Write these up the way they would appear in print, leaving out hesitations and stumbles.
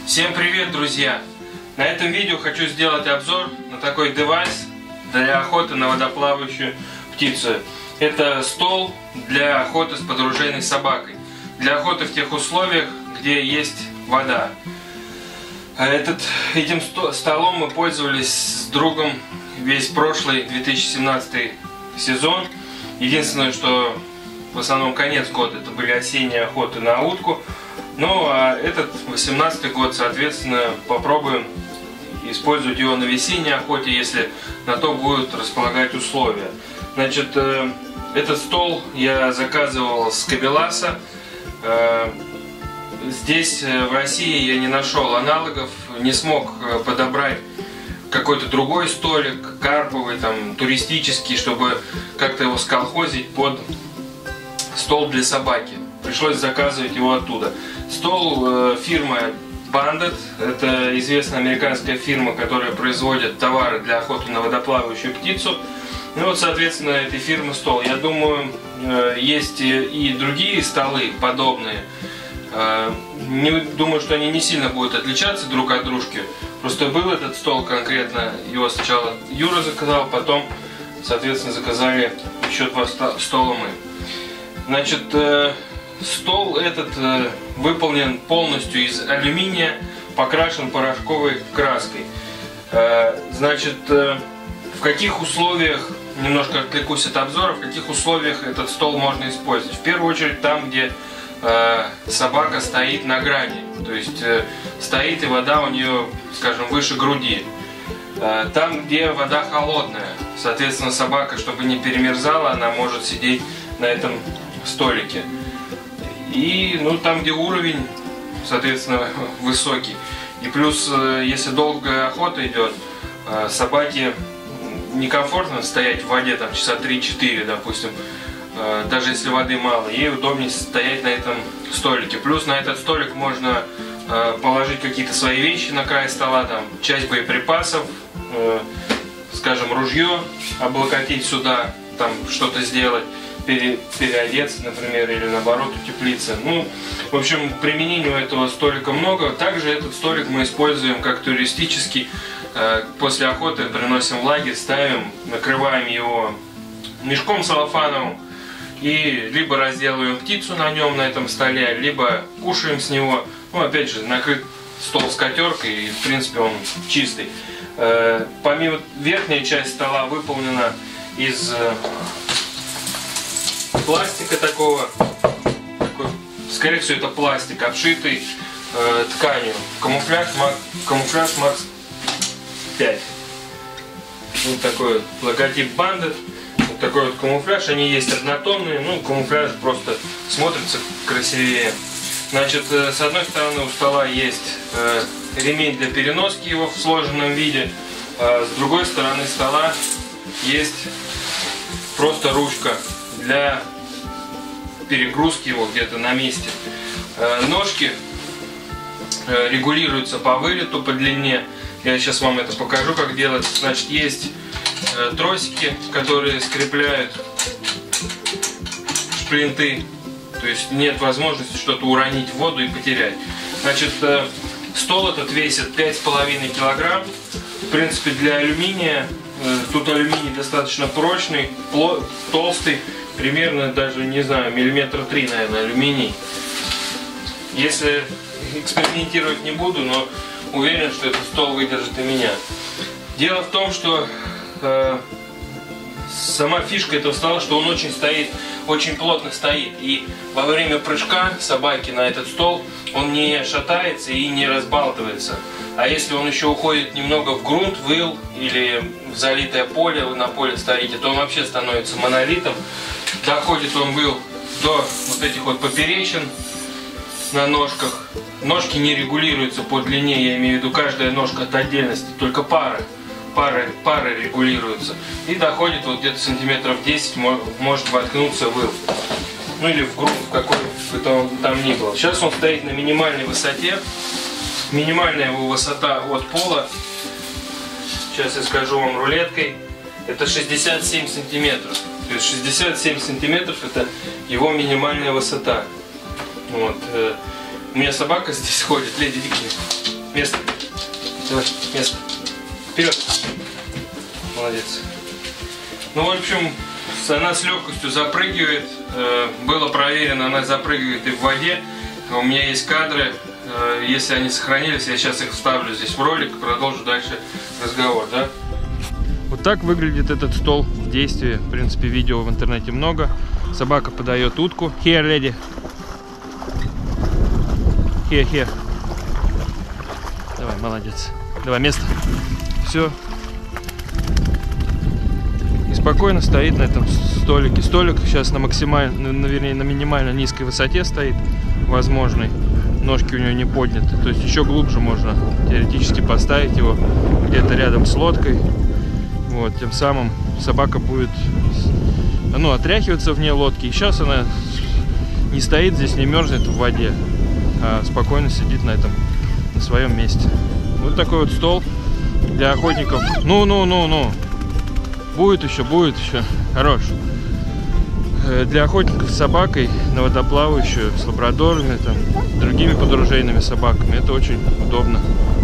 Всем привет, друзья! На этом видео хочу сделать обзор на такой девайс для охоты на водоплавающую птицу. Это стол для охоты с подружейной собакой. Для охоты в тех условиях, где есть вода. Этим столом мы пользовались с другом весь прошлый 2017 сезон. Единственное, что в основном конец года это были осенние охоты на утку. Ну а этот 18 год, соответственно, попробуем использовать его на весенней охоте, если на то будут располагать условия. Значит, этот стол я заказывал с Кабеласа. Здесь в России я не нашел аналогов, не смог подобрать какой-то другой столик, карповый, там, туристический, чтобы как-то его сколхозить под стол для собаки. Пришлось заказывать его оттуда. Стол фирмы Bandit, это известная американская фирма, которая производит товары для охоты на водоплавающую птицу. Ну вот, соответственно, этой фирмы стол. Я думаю, есть и другие столы подобные. Думаю, что они не сильно будут отличаться друг от дружки. Просто был этот стол конкретно, его сначала Юра заказал, потом, соответственно, заказали еще два стола мы. Значит, стол этот выполнен полностью из алюминия, покрашен порошковой краской. Значит, в каких условиях, немножко отвлекусь от обзора, в каких условиях этот стол можно использовать? В первую очередь там, где собака стоит на грани, то есть стоит и вода у нее, скажем, выше груди. Там, где вода холодная, соответственно, собака, чтобы не перемерзала, она может сидеть на этом столике. И там, где уровень, соответственно, высокий. И плюс, если долгая охота идет, собаке некомфортно стоять в воде там часа 3-4, допустим, даже если воды мало, ей удобнее стоять на этом столике. Плюс на этот столик можно положить какие-то свои вещи на край стола, там часть боеприпасов, скажем, ружье облокотить сюда, там что-то сделать, переодеться, например, или наоборот утеплиться. В общем, применений у этого столика много. Также этот столик мы используем как туристический. После охоты приносим в лагерь, ставим, накрываем его мешком целлофановым и либо разделываем птицу на нем, на этом столе, либо кушаем с него. Опять же, накрыт стол скатеркой, и в принципе он чистый. Помимо верхняя часть стола выполнена из пластика такого, скорее всего это пластик, обшитый тканью. Камуфляж Макс 5. Вот такой вот логотип Bandit. Вот такой вот камуфляж. Они есть однотонные, камуфляж просто смотрится красивее. Значит, с одной стороны у стола есть ремень для переноски его в сложенном виде, а с другой стороны стола есть просто ручка для перегрузки его где-то на месте. Ножки регулируются по вылету, по длине. Я сейчас вам это покажу, как делать. Значит, есть тросики, которые скрепляют шплинты. То есть нет возможности что-то уронить в воду и потерять. Значит, стол этот весит 5,5 килограмм. В принципе, для алюминия, тут алюминий достаточно прочный, толстый, примерно даже, не знаю, миллиметра 3, наверное, алюминий. Если экспериментировать не буду, но уверен, что этот стол выдержит и меня. Дело в том, что сама фишка этого стола, что он очень плотно стоит. И во время прыжка собаки на этот стол он не шатается и не разбалтывается. А если он еще уходит немного в грунт, в ил или в залитое поле, вы на поле стоите, то он вообще становится монолитом. Доходит он в ил до вот этих вот поперечин на ножках. Ножки не регулируются по длине, я имею в виду каждая ножка от отдельности, только пары регулируются. И доходит вот где-то сантиметров 10, может воткнуться в ил. Или в грунт, какой бы там ни было. Сейчас он стоит на минимальной высоте. Минимальная его высота от пола, сейчас я скажу вам рулеткой, это 67 сантиметров. То есть 67 сантиметров это его минимальная высота. Вот. У меня собака здесь ходит, леди Дикли. место. Давай, место. Вперед. Молодец. Ну, в общем, она с легкостью запрыгивает. Было проверено, она запрыгивает и в воде. У меня есть кадры. Если они сохранились, я сейчас их вставлю здесь в ролик и продолжу дальше разговор, да? Вот так выглядит этот стол в действии. В принципе, видео в интернете много. Собака подает утку. Here, lady. Here. Давай, молодец. Давай, место. Все. И спокойно стоит на этом столике. Столик сейчас на вернее, на минимально низкой высоте стоит, возможной. Ножки у него не подняты. То есть еще глубже можно теоретически поставить его где-то рядом с лодкой. Вот, тем самым собака будет, ну, отряхиваться вне лодки. И сейчас она не стоит здесь, не мерзнет в воде, а спокойно сидит на своем месте. Вот такой вот стол для охотников. Ну. Будет еще. Хорош. Для охотников с собакой, на водоплавающую, с лабрадорами, там, другими подружейными собаками. Это очень удобно.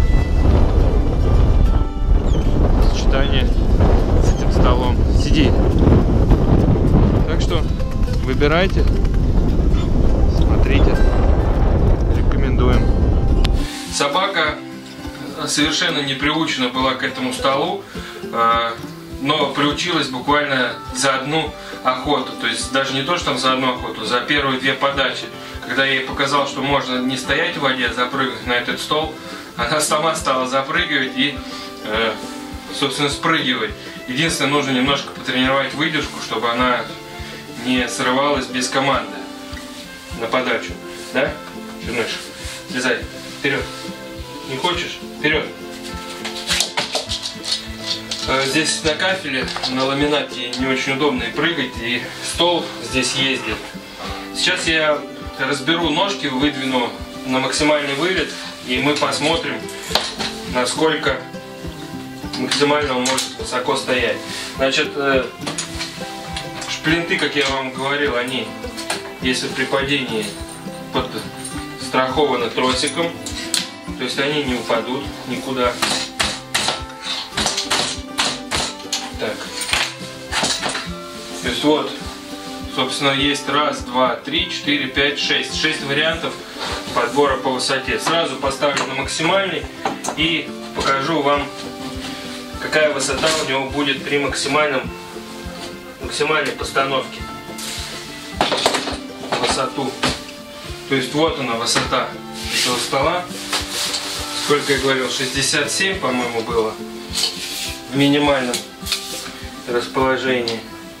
Сочетание с этим столом. Сиди. Так что выбирайте, смотрите. Рекомендуем. Собака совершенно не приучена была к этому столу, но приучилась буквально за одну охоту. То есть даже не то, что там за одну охоту, за первые 2 подачи. Когда я ей показал, что можно не стоять в воде, а запрыгнуть на этот стол, она сама стала запрыгивать и, собственно, спрыгивать. Единственное, нужно немножко потренировать выдержку, чтобы она не срывалась без команды на подачу. Да, Черныш? Слезай. Вперед. Не хочешь? Вперед. Здесь на кафеле, на ламинате не очень удобно и прыгать, и стол здесь ездит. Сейчас я разберу ножки, выдвину на максимальный вылет, и мы посмотрим, насколько максимально он может высоко стоять. Значит, шплинты, как я вам говорил, они, если при падении, подстрахованы тросиком, то есть они не упадут никуда. Так. То есть вот, собственно, есть 1, 2, 3, 4, 5, 6. 6 вариантов подбора по высоте. Сразу поставлю на максимальный и покажу вам, какая высота у него будет при максимальной постановке. Высоту. То есть вот она высота этого стола. Сколько я говорил, 67, по-моему, было в минимальном расположении.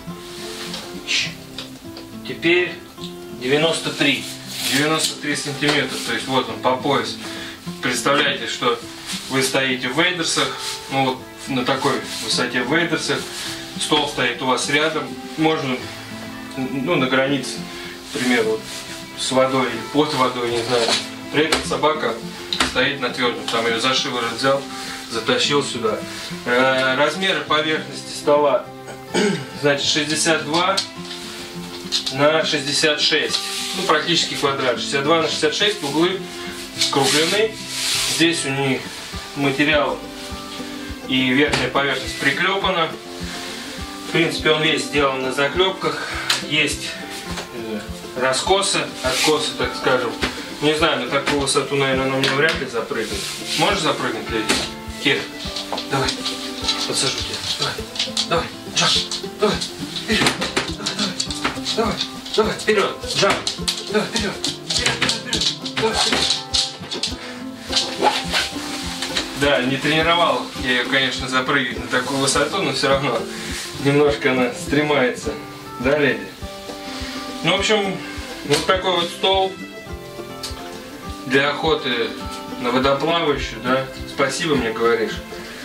Теперь 93 сантиметра, то есть вот он по пояс. Представляете, что вы стоите в вейдерсах, ну вот на такой высоте в вейдерсах, стол стоит у вас рядом, можно, ну, на границе, например, вот с водой или под водой, не знаю. При этом собака стоит на твердом, там ее за шиворот взял, затащил сюда. Размеры поверхности стола, значит, 62 на 66, ну, практически квадрат. 62 на 66, углы скруглены. Здесь у них материал и верхняя поверхность приклепана. В принципе, он весь сделан на заклепках. Есть раскосы, откосы, так скажем. Не знаю, на такую высоту, наверное, на мне вряд ли запрыгнуть. Можешь запрыгнуть, леди? Кир, давай, подсажу тебя. Давай, джамп, давай, вперед, давай, вперед, джамп, давай, вперед, давай, вперед. Да, не тренировал я ее, конечно, запрыгивать на такую высоту, но все равно немножко она стремается. Да, леди? Ну, в общем, вот такой вот стол для охоты на водоплавающую, да. Спасибо, мне говоришь.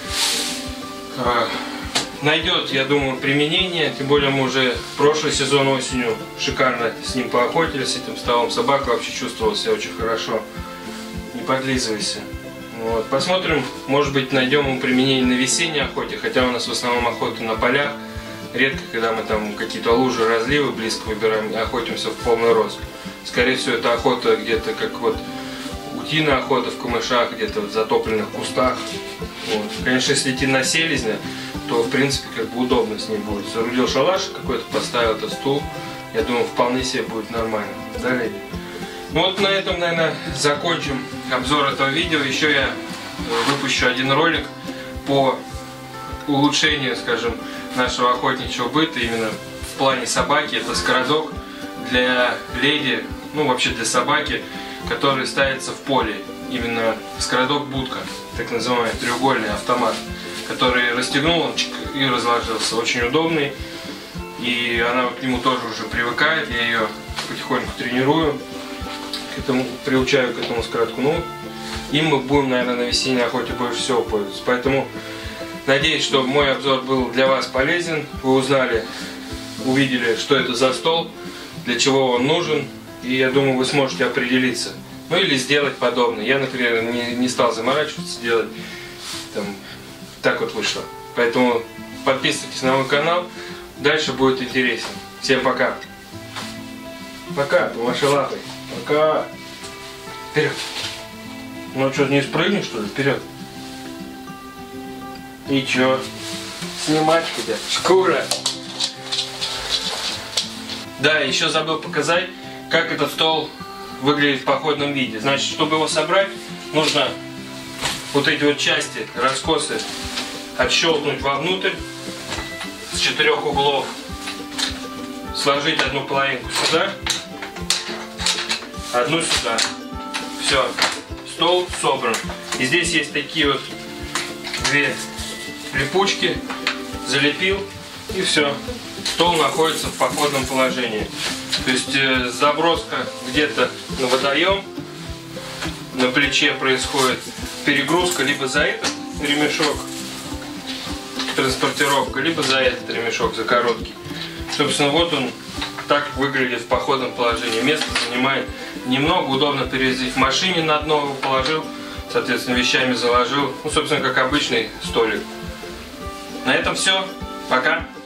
Найдет, я думаю, применение. Тем более мы уже прошлый сезон осенью шикарно с ним поохотились, с этим столом. Собака вообще чувствовала себя очень хорошо. Не подлизывайся. Вот. Посмотрим, может быть, найдем ему применение на весенней охоте, хотя у нас в основном охота на полях. Редко, когда мы там какие-то лужи, разливы близко выбираем и охотимся в полный рост. Скорее всего, это охота где-то как вот у идти на охоту в камышах, где-то в затопленных кустах. Вот. Конечно, если идти на селезня, то в принципе как бы удобно с ним будет. Соорудил шалаш какой-то, поставил этот стул. Я думаю, вполне себе будет нормально. Далее. Ну вот на этом, наверное, закончим обзор этого видео. Еще я выпущу один ролик по улучшению, скажем, нашего охотничьего быта именно в плане собаки. Это скородок для леди, ну вообще для собаки, который ставится в поле. Именно скородок-будка, так называемый треугольный автомат, который расстегнул и разложился. Очень удобный. И она к нему тоже уже привыкает. Я ее потихоньку тренирую, приучаю к этому скородку. Ну, им мы будем, наверное, на весенней охоте больше всего пользоваться. Поэтому надеюсь, что мой обзор был для вас полезен. Вы узнали, увидели, что это за стол, для чего он нужен. И я думаю, вы сможете определиться. Ну или сделать подобное. Я, например, не стал заморачиваться, делать. Так вот вышло. Поэтому подписывайтесь на мой канал. Дальше будет интересно. Всем пока. Пока, помаши лапой. Пока. Вперед. Ну что, не спрыгнешь, что ли? Вперед. И чё? Снимать тебя. Шкура. Да, еще забыл показать, как этот стол выглядит в походном виде. Значит, чтобы его собрать, нужно вот эти вот части, раскосы, отщелкнуть вовнутрь с 4 углов, сложить одну половинку сюда, одну сюда. Все, стол собран. И здесь есть такие вот две липучки, залепил, и все. Стол находится в походном положении. То есть заброска где-то на водоем, на плече происходит перегрузка либо за этот ремешок, транспортировка, либо за этот ремешок, за короткий. Собственно, вот он так выглядит в походном положении. Место занимает немного, удобно перевезти в машине, на дно его положил, соответственно, вещами заложил. Ну, собственно, как обычный столик. На этом все. Пока.